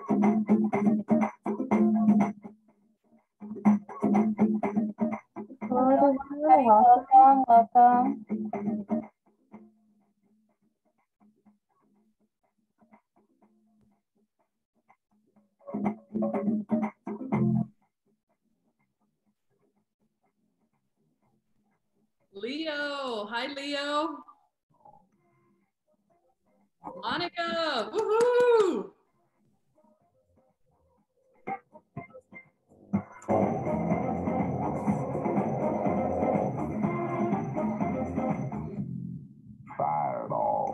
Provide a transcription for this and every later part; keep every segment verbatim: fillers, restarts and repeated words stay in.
Hello, everyone. Welcome, welcome. Leo, hi Leo. Monica, woohoo! Fireball.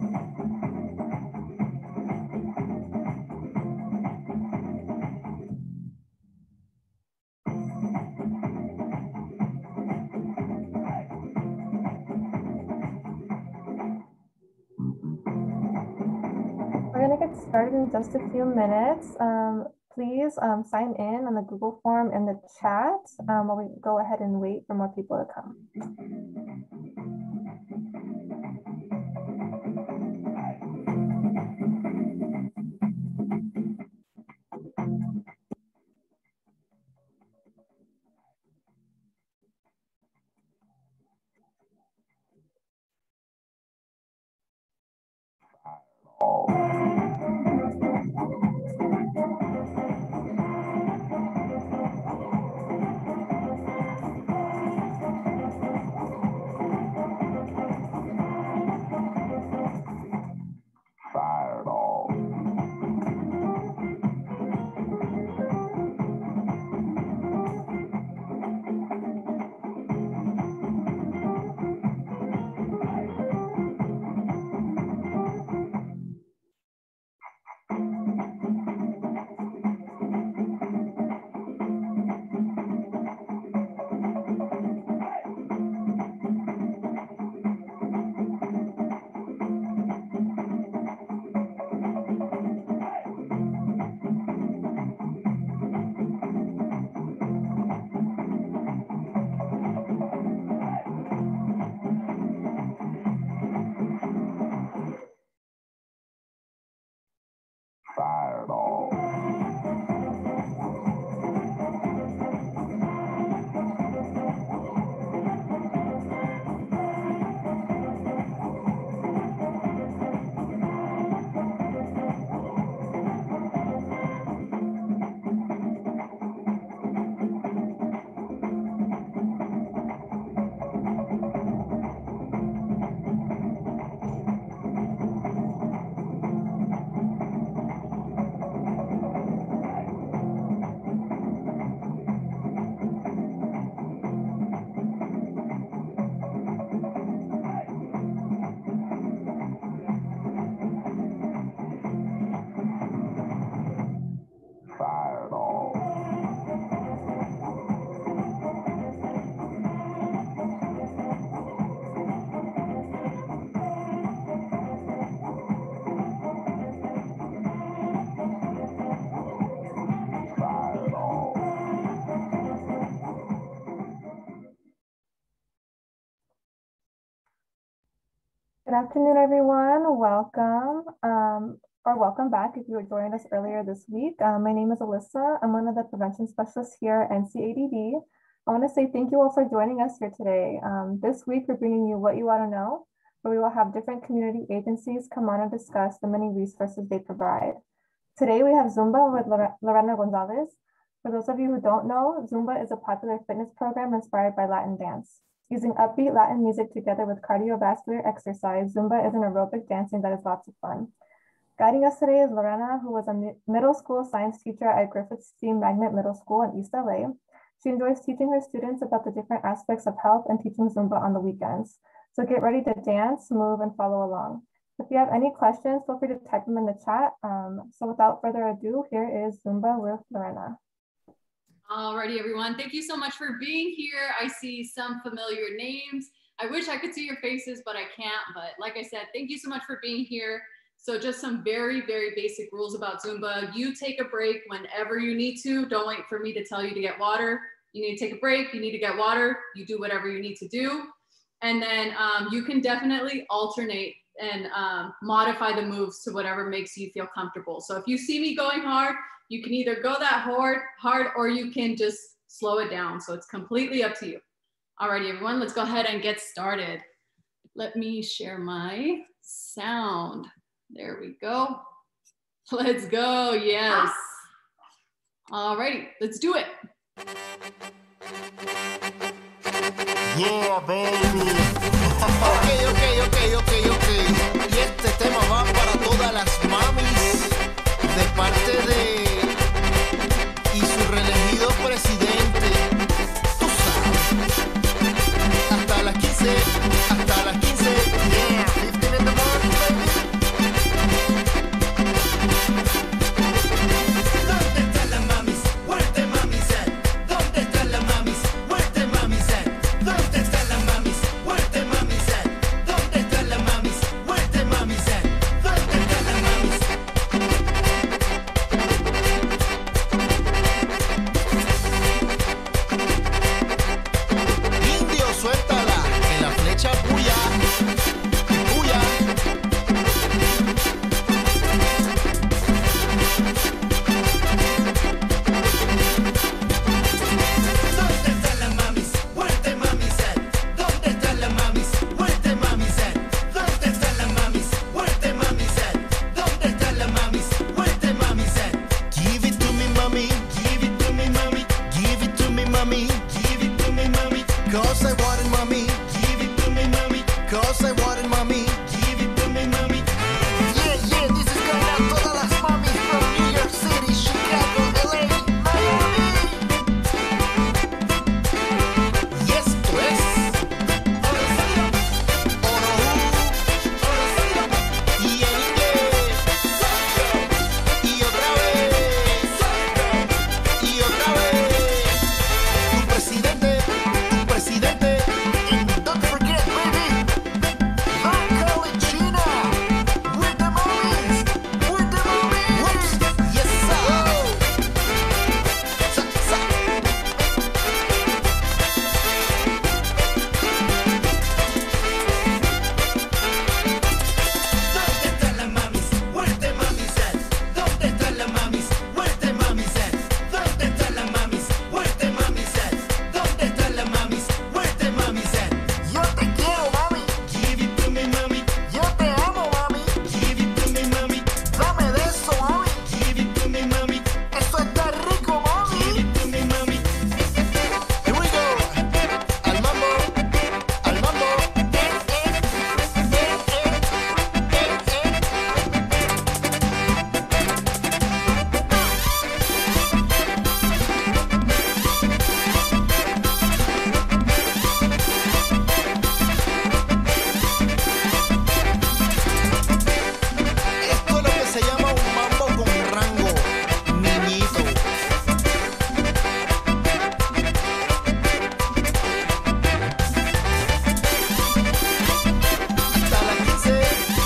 We're going to get started in just a few minutes. Um, please um, sign in on the Google form in the chat um, while we go ahead and wait for more people to come. Fireball. Fireball. Fireball. Fireball. Good afternoon, everyone. Welcome, um, or welcome back if you joined us earlier this week. Uh, my name is Alyssa. I'm one of the prevention specialists here at N C A D D. I want to say thank you all for joining us here today. Um, this week, we're bringing you What You Want to Know, where we will have different community agencies come on and discuss the many resources they provide. Today, we have Zumba with Lorena Gonzalez. For those of you who don't know, Zumba is a popular fitness program inspired by Latin dance. Using upbeat Latin music together with cardiovascular exercise, Zumba is an aerobic dancing that is lots of fun. Guiding us today is Lorena, who was a mi middle school science teacher at Griffith C. Magnet Middle School in East L A. She enjoys teaching her students about the different aspects of health and teaching Zumba on the weekends. So get ready to dance, move, and follow along. If you have any questions, feel free to type them in the chat. Um, so without further ado, here is Zumba with Lorena. Alrighty, everyone. Thank you so much for being here. I see some familiar names. I wish I could see your faces, but I can't. But like I said, thank you so much for being here. So just some very, very basic rules about Zumba. You take a break whenever you need to. Don't wait for me to tell you to get water. You need to take a break. You need to get water. You do whatever you need to do. And then um, you can definitely alternate and um, modify the moves to whatever makes you feel comfortable. So if you see me going hard, you can either go that hard, hard, or you can just slow it down. So it's completely up to you. Alrighty, everyone, let's go ahead and get started. Let me share my sound. There we go. Let's go, yes. Alrighty, let's do it. Yeah, baby. Ok, ok, ok, ok, ok. Y este tema va para todas las mamis de parte de y su reelegido presidente. Tú sabes. Hasta las quince, hasta las quince. Yeah, fifteen in the morning, baby. ¿Dónde están las mamis? Where the mamis at? ¿Dónde están las mamis? Where the mamis at? ¿Dónde están las mamis? Where the mamis at? ¿Dónde están las mamis? Where the mamis at? ¿Dónde están las mamis? Indio, suéltala, que la flecha puya, puya. ¿Dónde están las mamis? Where the mamis at? ¿Dónde están las mamis? Where the mamis at? ¿Dónde están las mamis? Where the mamis at? ¿Dónde están las mamis? Where the mamis at? Give it to me, mommy. Give it to me, mommy. Give it to me, mommy. Give it to me, mommy. Cause I want it, mommy. Give it to me, mommy. Cause I want it, mommy. Give it to me, mommy. Yeah, yeah, this is going out to todas las mamis from New York City, Chicago, L A, Miami. Y esto es Oro y en inglés. Y otra vez. Y otra vez. Tu presidente, tu presidente. And don't forget, baby, don't call it China. We're the mommies. We're the mommies. Whoops. Yes, sir. Sa, sa. ¿Dónde están las mamis? Where the mamis at? ¿Dónde están las mamis? Where the mamis at? ¿Dónde están las mamis? Where the mamis at? ¿Dónde están las mamis? Where the mamis at? Yo te quiero, mami. Give it to me, mami. Yo te amo, mami. Give it to me, mami. Dame de eso, mami. Give it to me, mami. Eso está rico, mami. Give it to me, mami. Here we go. Al mambo, al mambo. Eh, eh, eh, eh, eh, eh. Esto es lo que se llama un mambo con rango, niñito. Hasta las quince.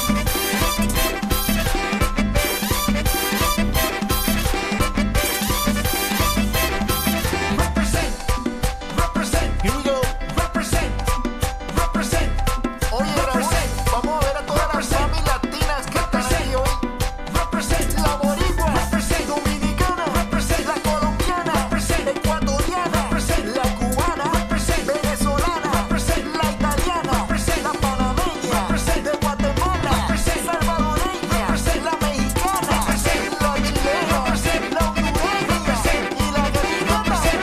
Represent, represent, here we go. Represent, represent. Oye, represent. Vamos a ver a todas las mamis latinas que están aquí hoy. Represent, la boricua, represent, dominicana, represent, la colombiana, represent, ecuatoriana, represent, la cubana, represent, venezolana, represent, la italiana, represent, la panameña, represent, de Guatemala, represent, salvadoreña, represent, la mexicana, represent, la chilena, represent, la hondureña, y la gringa también.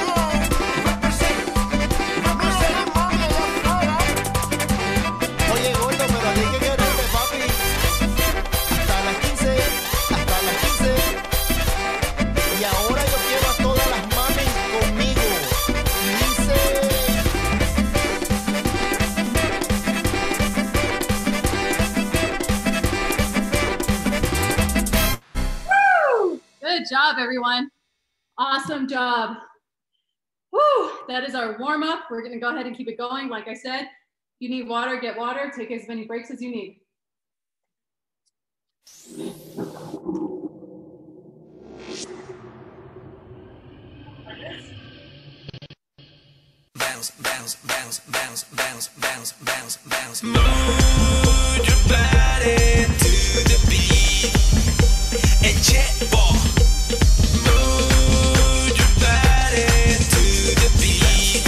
Mira, mami, allá afuera. Oye, gordo, pero a ti hay que quererte, papi. Hasta las quince, hasta las quince. Y ahora yo quiero a todas las mamis conmigo. Y dice... Good job, everyone. Awesome job. Woo, that is our warm up. We're gonna go ahead and keep it going. Like I said, you need water, get water, take as many breaks as you need. Bounce bounce, bounce, bounce, bounce, bounce, bounce, bounce, bounce. Move your body to the beat. And jet ball. Move your body to the beat.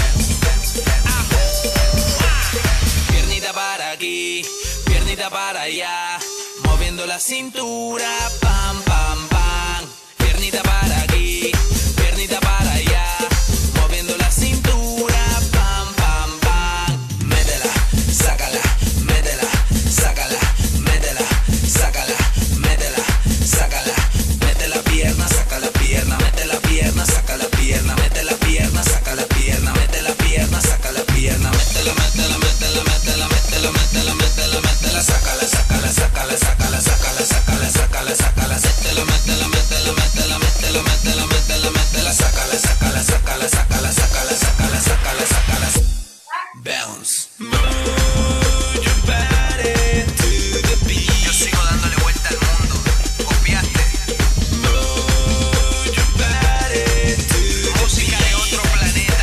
Piernita para aquí, piernita para allá, moviendo la cintura, pam, pam, pam. Piernita para aquí, piernita para allá, moviendo la cintura, pam, pam, pam. Métela, sácala, métela, sácala, métela, sácala, métela, sácala. Mete la pierna, saca la pierna, mete la pierna, saca la pierna, mete la pierna, saca la pierna, mete la pierna, saca la pierna, métela, métela, métela, métela, métela, métela, métela, métela, sácala, sácala, sácala, sácala, sácala, sácala, sácala, sácala, métela, métela, métela, métela, métela, métela, métela, métela, sácala, sácala, sácala, sácala, sácala, sácala, sácala, sácala. Bounce. Move your body to the beat. Yo sigo dándole vuelta al mundo. ¿Copiaste? Move your body to the música de otro planeta.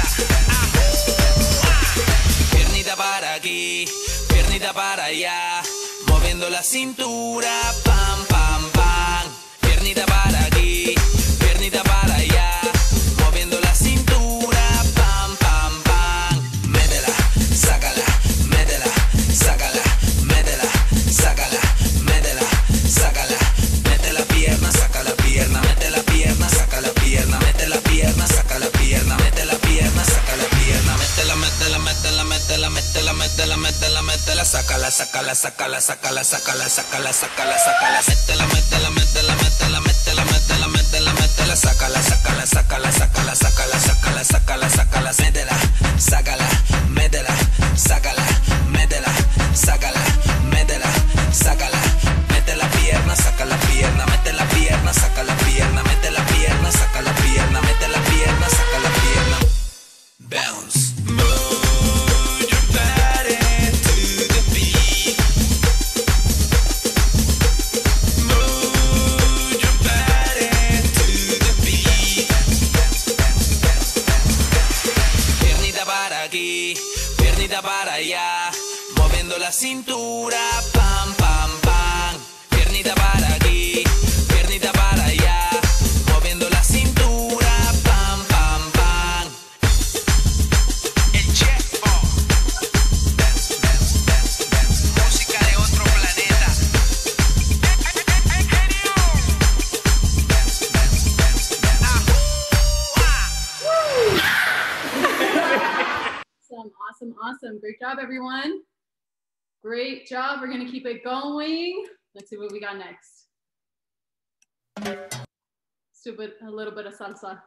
Piernita para aquí, piernita para allá, moviendo la cintura, pam, pam, pam. Piernita para aquí, piernita para allá, moviendo la cintura, pam, pam, pam. Métela, sácala, métela, sácala, métela, sácala, métela, sácala. Mete la pierna, saca la pierna, mete la pierna, saca la pierna, mete la pierna, saca la pierna, mete la pierna, saca la pierna, métela, métela, métela, métela, métela, métela, métela, métela, sácala, sácala, sácala, sácala, sácala, sácala, sácala, sácala, métela, métela, métela, métela, métela, métela, métela, métela, sácala, sácala, sácala, sácala, sácala, sácala, sácala, sácala, métela, sácala, métela, sácala, métela, sácala, métela, sácala, mete la pierna, saca la pierna, mete la pierna, saca la pierna, mete la pierna, saca la pierna, mete la pierna, saca la pierna. Bounce. Move your body to the beat. Move your body to the beat. Piernita para aquí, piernita para allá, moviendo la cintura, pam, pam, pam. Piernita para aquí, piernita para allá, moviendo la cintura, pam, pam, pam. El chepo. Dance, dance, dance, dance. Música de otro planeta. Dance, dance, dance, dance. Awesome, awesome, awesome. Great job, everyone. Great job. We're going to keep it going. Let's see what we got next. Let's do a, bit, a little bit of salsa.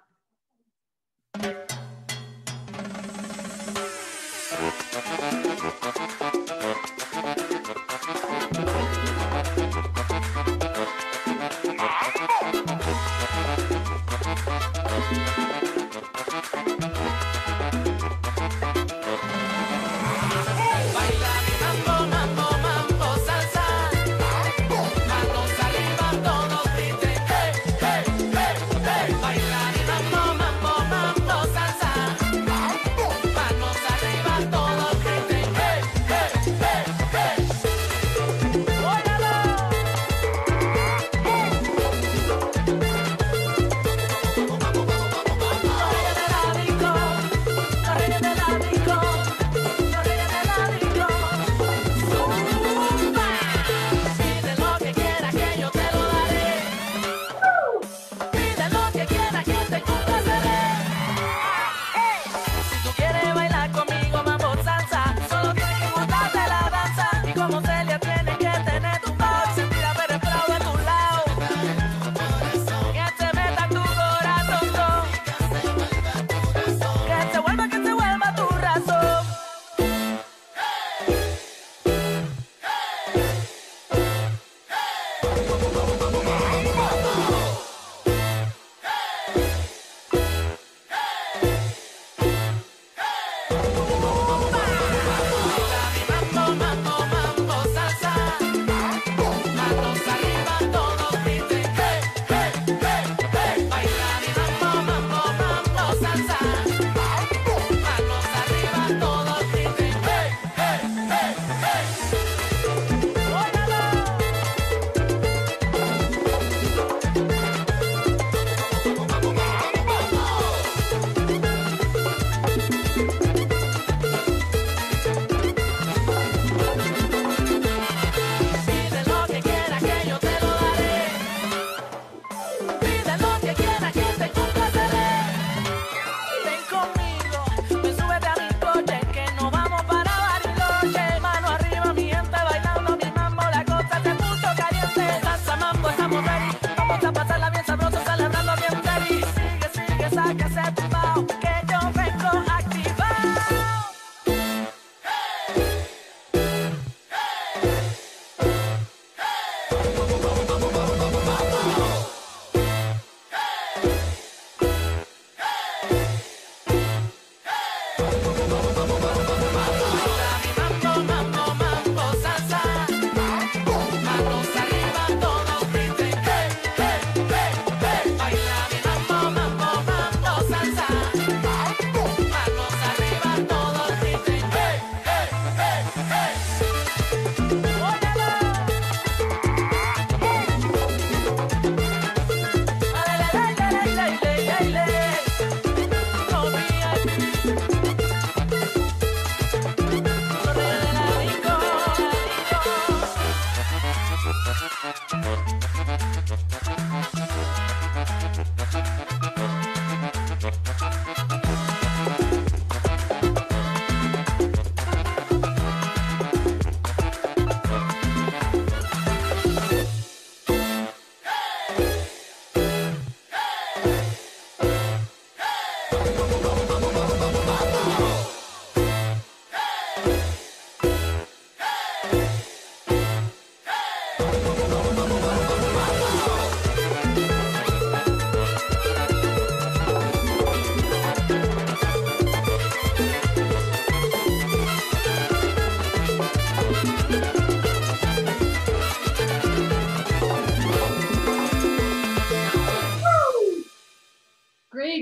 Great.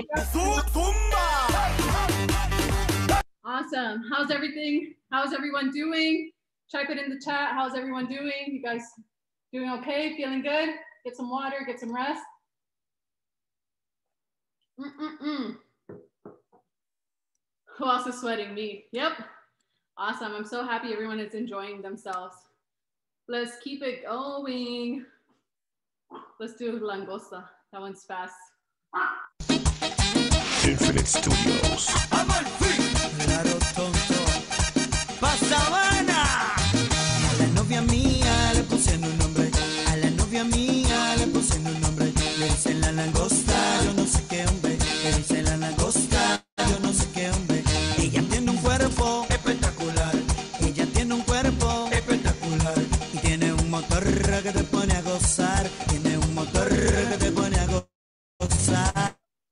Awesome. How's everything? How's everyone doing? Type it in the chat. How's everyone doing? You guys doing okay? Feeling good? Get some water, get some rest. Mm-mm-mm. Who else is sweating? Me. Yep. Awesome. I'm so happy everyone is enjoying themselves. Let's keep it going. Let's do langosta. That one's fast. Infinite Studios. Claro, tonto. Pa' Sabana. A la novia mía le pusieron un nombre. A la novia mía le pusieron un nombre. Le dicen la langosta, yo no sé qué hombre. Le dicen la langosta, yo no sé qué hombre. Ella tiene un cuerpo espectacular. Ella tiene un cuerpo espectacular. Y tiene un motor que te pone a gozar. Tiene un motor que te pone a gozar.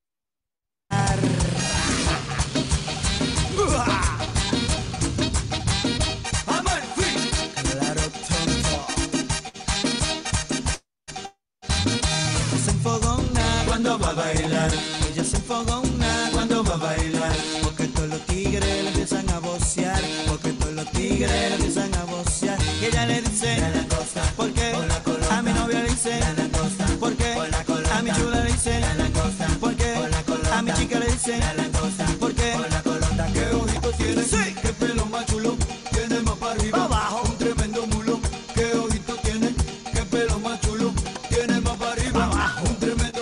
Cuando va a bailar, ella se enfogona cuando va a bailar, porque todos los tigres le empiezan a vocear, porque todos los tigres le empiezan a vocear, y ella le dice, la langosta, ¿por qué? A mi novia le dice, la langosta, ¿por qué? A mi chula le dice, la langosta, ¿por qué? A mi chica le dice, la langosta, ¿por qué? ¿Qué ojito tiene? Sí. ¿Qué pelo más chulo? Tiene más para arriba, abajo, un tremendo mulo. ¿Qué ojito tiene? ¿Qué pelo más chulo? Tiene más para arriba, abajo, un tremendo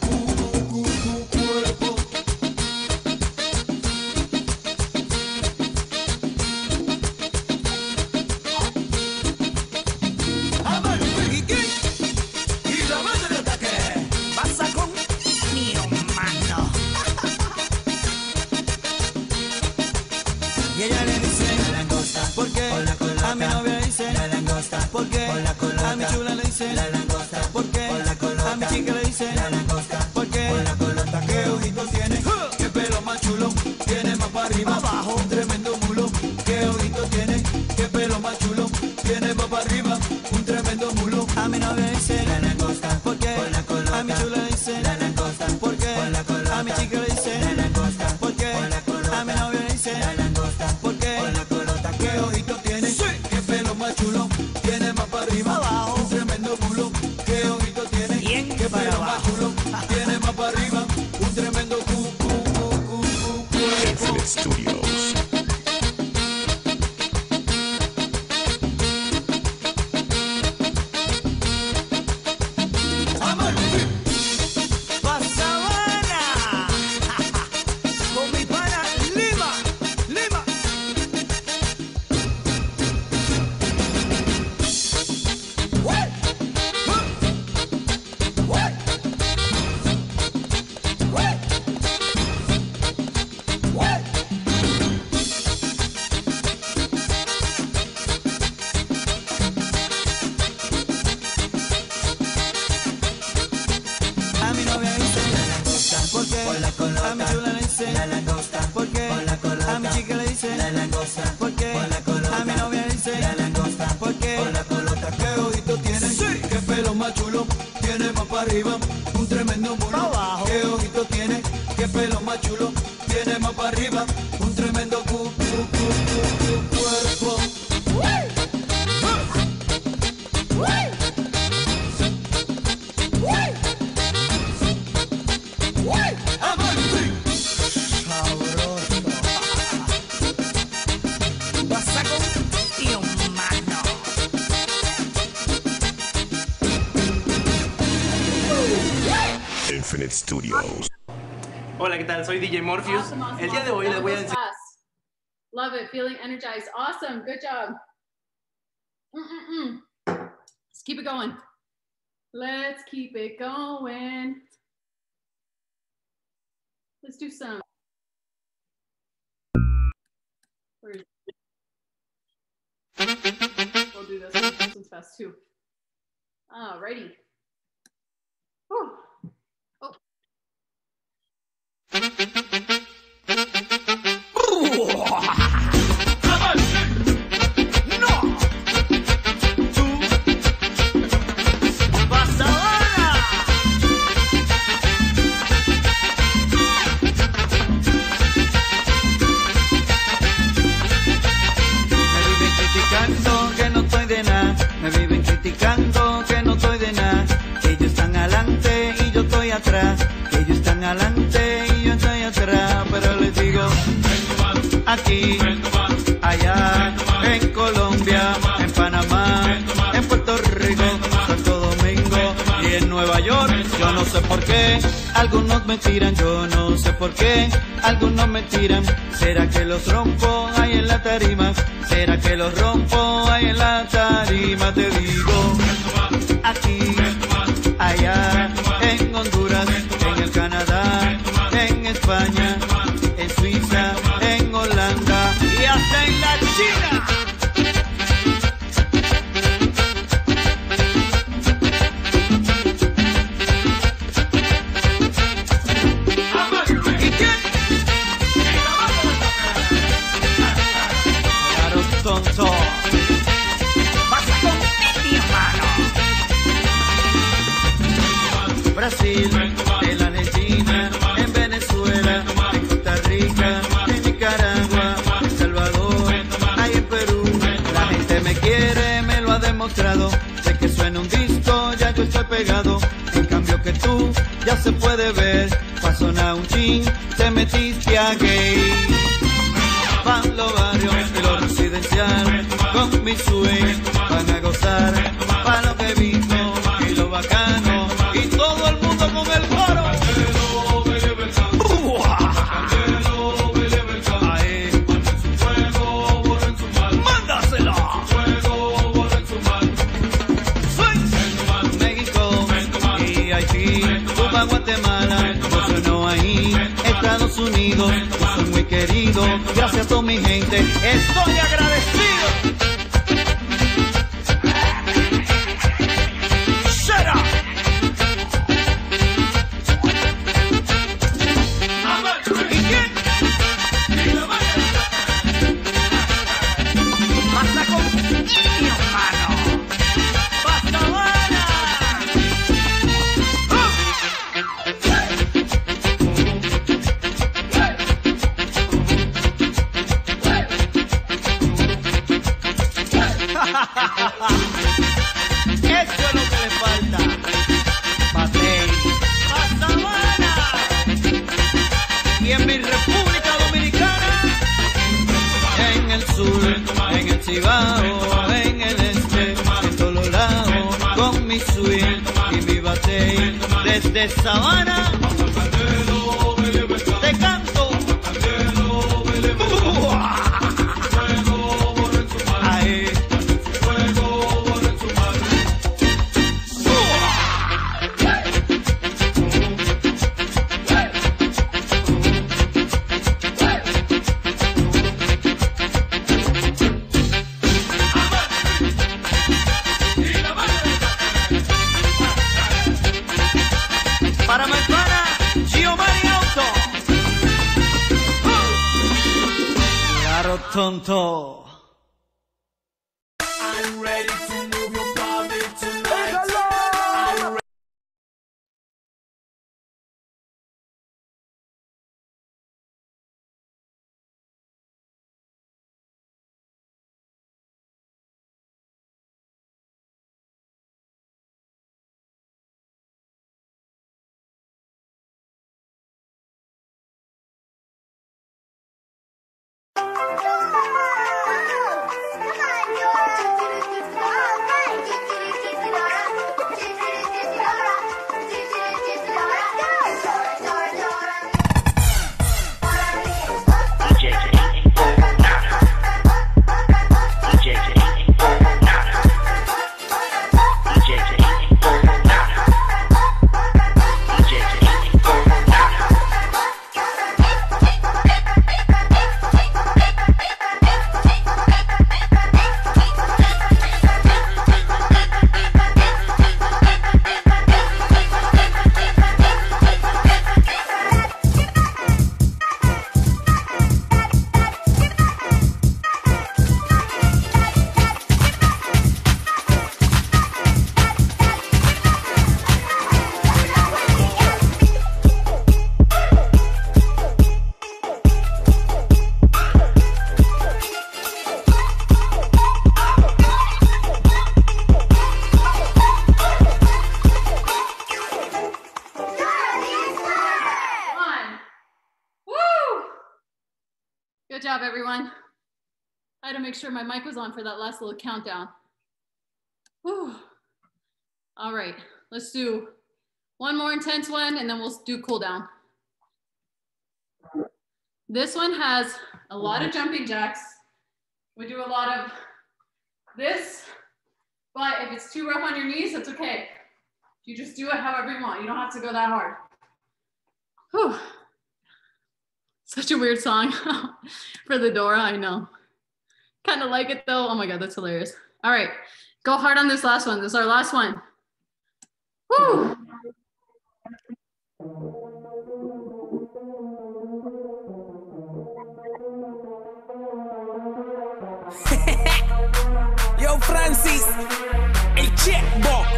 a mi novia le dice la langosta, ¿por qué? A mi chula le dice la langosta, ¿por qué? A mi chica le dice la langosta, ¿por qué? ¿Qué ojitos tiene? ¿Qué pelo más chulo? Tiene más para arriba, abajo, un tremendo mulo. ¿Qué ojitos tiene? ¿Qué pelo más chulo? Tiene más para arriba, un tremendo mulo. A mi novia le dice la langosta, ¿por qué? A mi chula le dice la langosta, ¿por qué? A mi chica le dice la langosta, ¿por qué? A mi novia le dice la langosta, ¿por qué? ¿Qué ojitos tiene? ¿Qué pelo más chulo? Tiene más para arriba, abajo, un tremendo mulo. ¿Qué ojito tiene? ¿Qué pelo más chulo? Tiene más para arriba, un tremendo cu, cu, cu, cu, cu, Infinite Studios. Pa' Sabana. Con mi pana Lima, Lima. A mi novia le dice la langosta, ¿por qué? A mi chula le dice la langosta, ¿por qué? A mi chica le dice la langosta, ¿por qué? A mi novia le dice la langosta, ¿por qué? ¿Qué ojito tiene? ¿Qué pelo más chulo? Tiene más para arriba, un tremendo mulo. Abajo. ¿Qué ojito tiene? ¿Qué pelo más chulo? Tiene más para arriba, un tremendo cu, cu, cu, cu, cu, cuerpo. Infinite Studios. Hola, ¿qué tal? Soy D J Morpheus. Awesome, awesome, El día de hoy awesome. les voy a That was enseñar. fast. Love it. Feeling energized. Awesome. Good job. Mm-mm-mm. Let's keep it going. Let's keep it going. Let's do some. Where is it? We'll do this one. This one's fast too. Alrighty. Whew. Oh. Pa' Sabana. van adelante y yo estoy atrás, pero les digo, aquí, allá, en Colombia, en Panamá, en Puerto Rico, Santo Domingo y en Nueva York. Yo no sé por qué algunos me tiran, yo no sé por qué algunos me tiran. ¿Será que los rompo ahí en la tarima? ¿Será que los rompo ahí en la tarima? Te digo, aquí, allá, en Honduras, en el Canadá, en España, en Suiza, en Holanda y hasta en la China. ¿Y quién? Claro, tonto. Brasil, en la Argentina, en Venezuela, en Costa Rica, en Nicaragua, en Salvador, ahí en Perú. La gente me quiere, me lo ha demostrado. De que suena un disco, ya yo estoy pegado. En cambio que tú, ya se puede ver. Pa' sonar un chin, te metiste a gay. Van los barrios y los residenciales, con mi swing, van a gozar. Pa' lo que he visto y lo bacano. Y todo el mundo con el coro. Ahí. ¡Mándasela! México y Haití, Cuba, Guatemala, yo no ahí, Estados Unidos, yo soy muy querido, gracias a toda mi gente, estoy agradecido. Shut up. Eso es lo que le falta. Matei. Pasamana. Y en mi República Dominicana, en el sur, en el Cibao, en el este, en todos lados, con mi swing y mi batey. Desde Sabana te canto. Ahí. Para mi pana, Giovanni Auto. Claro, tonto. I'm ready to move your body tonight. Good job, everyone. I had to make sure my mic was on for that last little countdown. Whew. All right, let's do one more intense one and then we'll do cool down. This one has a lot of jumping jacks. We do a lot of this, but if it's too rough on your knees, that's okay. You just do it however you want. You don't have to go that hard. Whew. Such a weird song for the Dora, I know. Kind of like it though. Oh my God, that's hilarious. All right, go hard on this last one. This is our last one. Woo! Yo, Francis, el checkbook.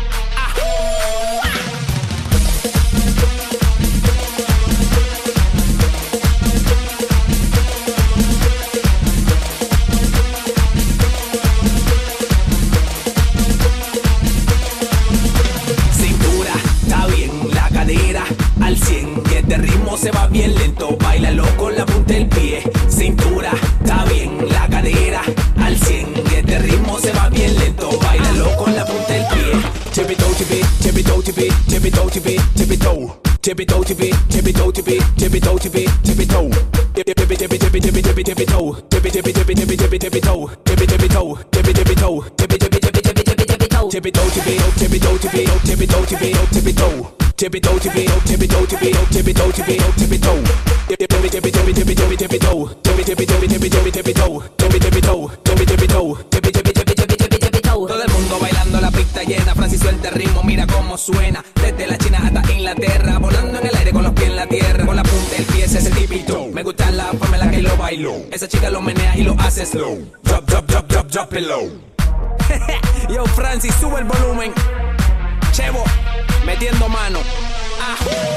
Al cien, que este ritmo se va bien lento, bailalo con la punta del pie. Cintura, está bien, la cadera. Al cien, que este ritmo se va bien lento, bailalo con la punta del pie. Tippy toe, tippy, tippy toe, tippy, tippy toe, tippy, tippy toe. Tippy toe, tippy, tippy toe, tippy, tippy toe, tippy, tippy toe. Tippy, tippy, tippy, tippy, tippy, tippy, tippy toe. Tippy, tippy, tippy, tippy, tippy, tippy toe. Tippy, tippy toe, tippy, tippy toe. Tippy, tippy, tippy, tippy, tippy, tippy toe. Tippy toe, tippy, tippy toe, tippy, tippy toe, tippy, tippy toe. Tippy toe, tippy toe, tippy toe, tippy toe, tippy toe, tippy toe, tippy toe. Tippy, tippy, tippy, tippy, tippy, tippy, tippy toe. Tippy, tippy, tippy, tippy, tippy, tippy toe. Tippy, tippy toe, tippy, tippy toe. Tippy, tippy, tippy, tippy, tippy, tippy toe. Todo el mundo bailando, la pista llena. Francis suelta el ritmo, mira cómo suena. Desde la China hasta Inglaterra, volando en el aire con los pies en la tierra. Con la punta del pie ese tippy toe. Me gusta la forma en la que lo bailo. Esa chica lo menea y lo hace slow. Drop, drop, drop, drop, drop it low. Yo, Francis, sube el volumen. Chevo, metiendo mano. Ah.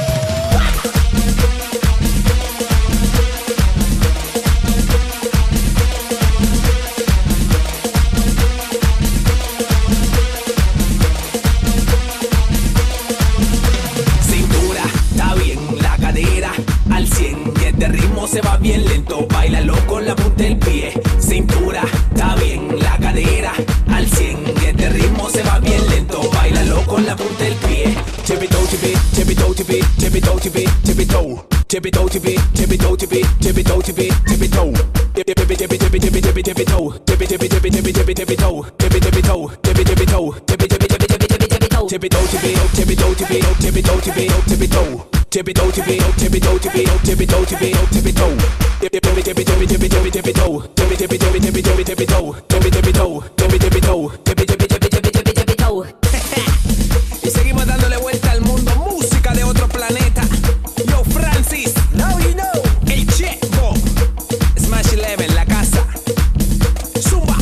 Cintura, está bien, la cadera. Al cien, que este ritmo se va bien lento, bailalo con la punta del pie. Cintura, está bien, la cadera. Al cien, que este ritmo se va bien lento, bailalo con la punta del pie. Tippy toe, tippy, tippy toe, tippy, tippy toe, tippy, tippy toe. Tippy toe, tippy, tippy toe, tippy, tippy toe, tippy, tippy toe. Tippy, tippy, tippy, tippy, tippy, tippy, tippy toe. Tippy, tippy, tippy, tippy, tippy, tippy toe. Tippy, tippy toe, tippy, tippy toe. Tippy, tippy, tippy, tippy, tippy, tippy toe. Tippy toe, tippy, tippy toe, tippy, tippy toe, tippy, tippy toe. Tippy toe, tippy, tippy toe, tippy, tippy toe, tippy, tippy toe. Tippy, tippy, tippy, tippy, tippy, tippy, tippy toe. Tippy, tippy, tippy, tippy, tippy, tippy toe. Tippy, tippy toe, tippy, tippy toe. Tippy, tippy, tippy, tippy, tippy, tippy toe. Y seguimos dándole vuelta al mundo, música de otro planeta. Yo, Francis, now you know. El checkbook. Smash Eleven, la casa. Zumba.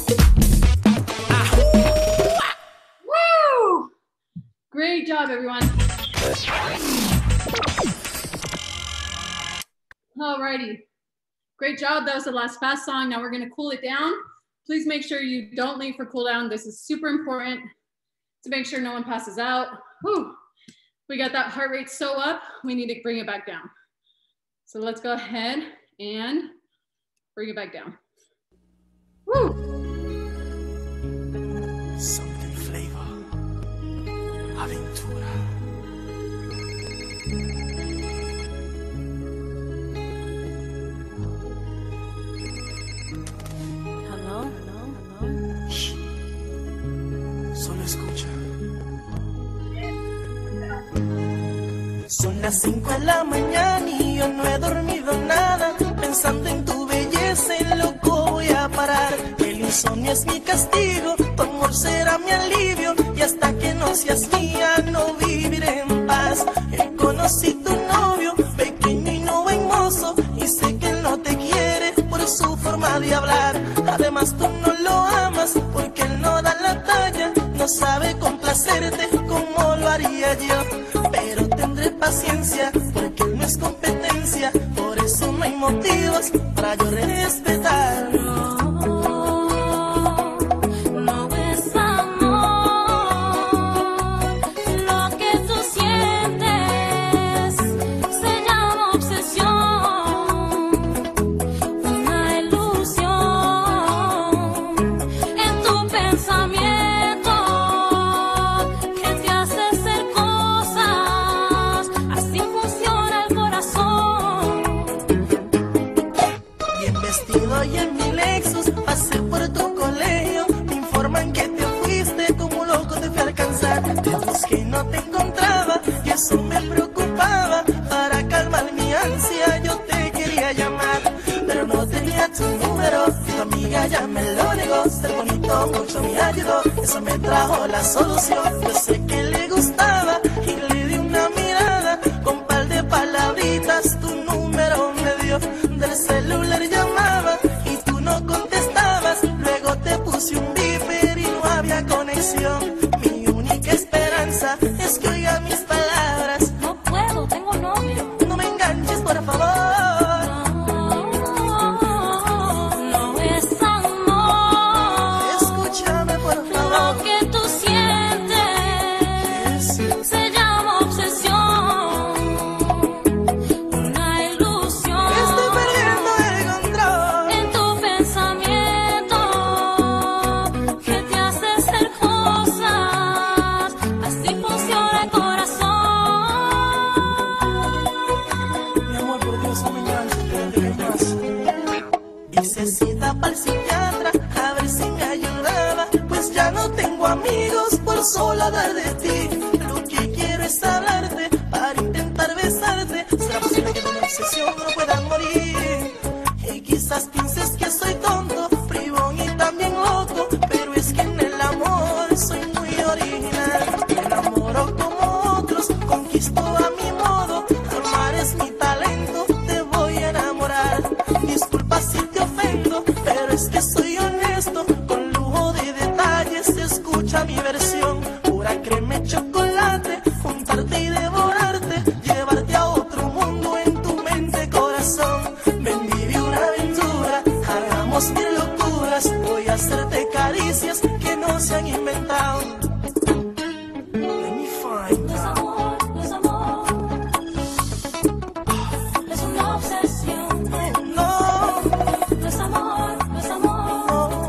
Woo! Great job, everyone. Alrighty. Great job. That was the last fast song. Now we're going to cool it down. Please make sure you don't leave for cool down. This is super important to make sure no one passes out. Whew. We got that heart rate so up, we need to bring it back down. So let's go ahead and bring it back down. Woo! Something flavor. Aventura. Hello, hello, hello. Shh. Solo escucha. Son las cinco de la mañana y yo no he dormido nada. Pensando en tu belleza y loco voy a parar. El insomnio es mi castigo, tu amor será mi alivio. Y hasta que no seas mía no viviré en paz. Yo conocí tu novio, pequeño y no buen mozo. Y sé que él no te quiere por su forma de hablar. Además tú no lo amas porque él no da la talla. No sabe complacerte como lo haría yo. Pero tendré paciencia porque él no es competencia. Por eso no hay motivos para yo respetarlo. No es amor lo que tú sientes, se llama obsesión. tu número, tu amiga ya me lo negó. Ser bonito mucho me ayudó, eso me trajo la solución. Yo sé que le gustaba y le di una mirada. Con par de palabritas tu número me dio. Del celular llamaba y tú no contestabas. Luego te puse un beeper y no había conexión. Mi única esperanza es que oiga mis palabras. No puedo, tengo novio. No me enganches, por favor. No es amor. Escúchame, por Lo favor. que tú sientes se llama obsesión. Una ilusión. Estoy perdiendo el control. En tu pensamiento que te hace hacer cosas. Así funciona el corazón. Mi amor, por Dios, no me enganches, espérate que hay más. Hice cita para el psiquiatra a ver si me ayudaba. Pues ya no tengo amigos por solo hablar de ti. Lo que quiero es hablarte para intentar besarte. ¿Será posible que de una obsesión no pueda morir? Y quizás pienses que soy tonto, bribón y también loco, pero es que en el amor soy muy original. Me enamoro como otros, conquisto a mi modo. Amar es mi talento, te voy a enamorar. Disculpa si te ofendo, pero es que soy honesto. Con lujo de detalles, escucha mi versión. Pura crema y chocolate, juntarte y devorarte. Llevarte a otro mundo en tu mente, corazón. Ven, vive una aventura, hagamos mil locuras. Voy a hacerte caricias que no se han inventado. Let me find No es out. amor, no es amor. Es una obsesión. No, No es amor, no es amor. no,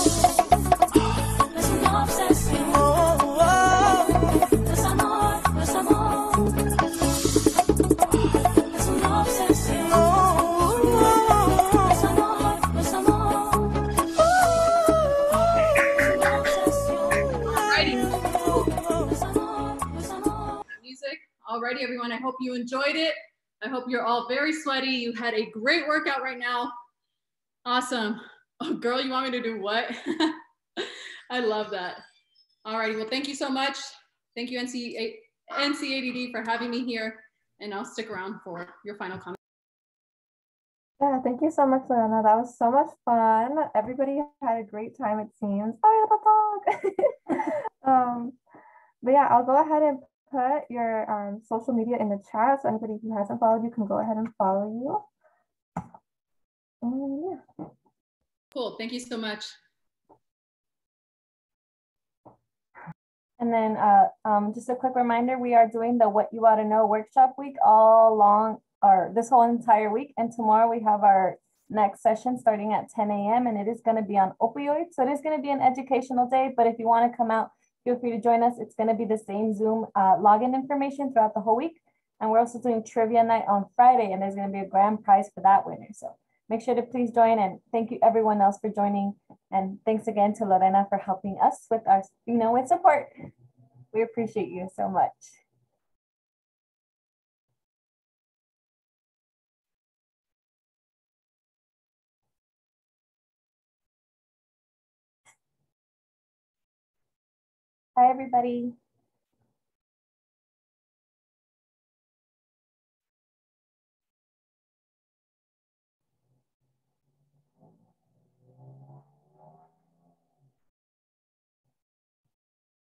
Es una obsesión. no, oh. No es amor, no es amor. Es una obsesión. No, No es amor, no es amor. Es una obsesión. Alrighty. No es amor, no es amor. Music. Alrighty, everyone. I hope you enjoyed it. I hope you're all very sweaty. You had a great workout right now. Awesome. Oh, girl, you want me to do what? I love that. Alrighty. Well, thank you so much. Thank you, N C A D D, for having me here. And I'll stick around for your final comment. Yeah, thank you so much, Lorena. That was so much fun. Everybody had a great time, it seems. Oh, yeah, the dog. um, but yeah, I'll go ahead and put your um, social media in the chat. So anybody who hasn't followed you can go ahead and follow you. And yeah. Cool. Thank you so much. And then uh, um, just a quick reminder, we are doing the What You Ought to Know workshop week all long, or this whole entire week. And tomorrow we have our next session starting at ten A M and it is going to be on opioids. So it is going to be an educational day, but if you want to come out, feel free to join us. It's going to be the same Zoom uh, login information throughout the whole week. And we're also doing trivia night on Friday, and there's going to be a grand prize for that winner. So make sure to please join, and thank you everyone else for joining. And thanks again to Lorena for helping us with our, you know, with support. We appreciate you so much. Bye, everybody.